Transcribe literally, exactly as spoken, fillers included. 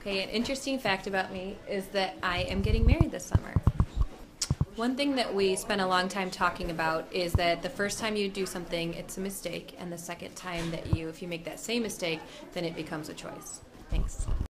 Okay, an interesting fact about me is that I am getting married this summer. One thing that we spent a long time talking about is that the first time you do something, it's a mistake, and the second time that you, if you make that same mistake, then it becomes a choice. Thanks.